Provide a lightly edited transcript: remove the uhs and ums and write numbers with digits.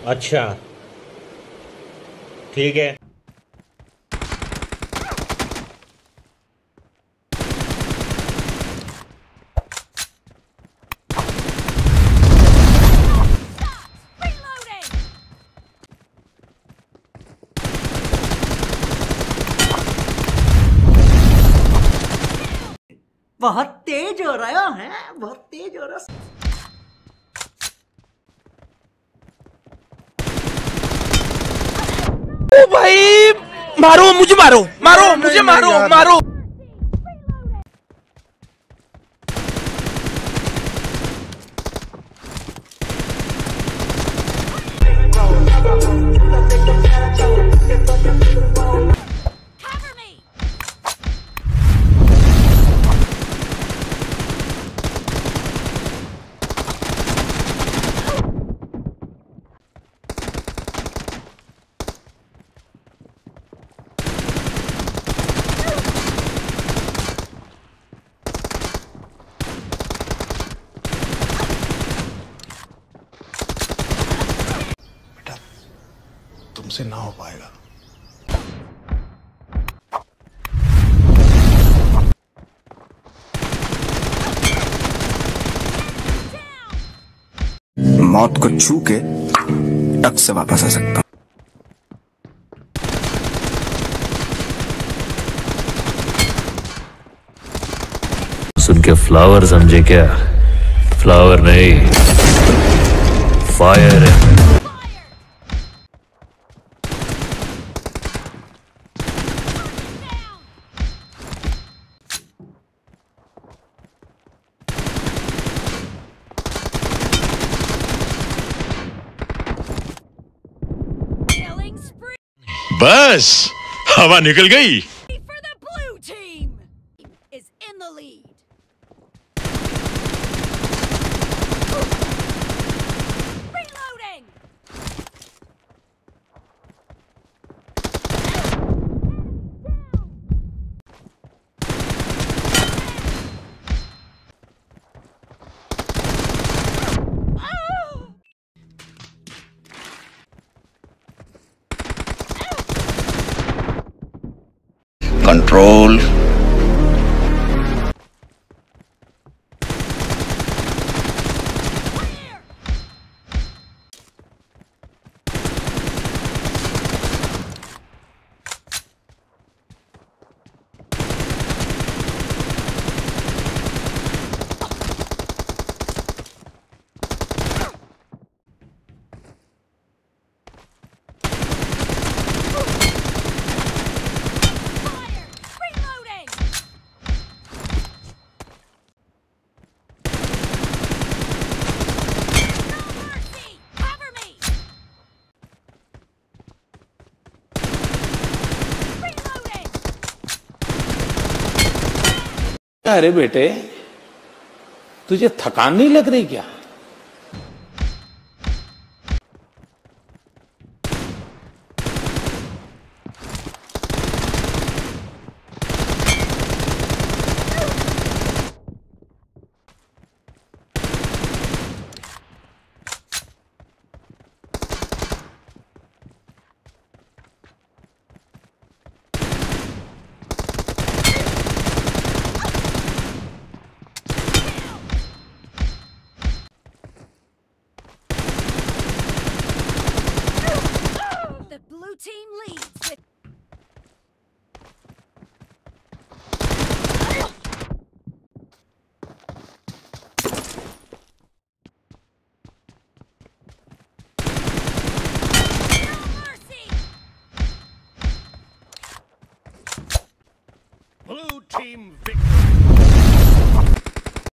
अच्छा ठीक है। बहुत तेज हो रहा है, बहुत तेज हो रहा है। ओ भाई, मारो मुझे, मारो मारो मुझे, मारो मारो। तुमसे ना हो पाएगा। मौत को छू के टक से वापस आ सकता। सुन के फ्लावर समझे क्या? फ्लावर नहीं, फायर है। बस हवा निकल गई। कंट्रोल। अरे बेटे, तुझे थकान नहीं लग रही क्या? Team leads with Blue team victory.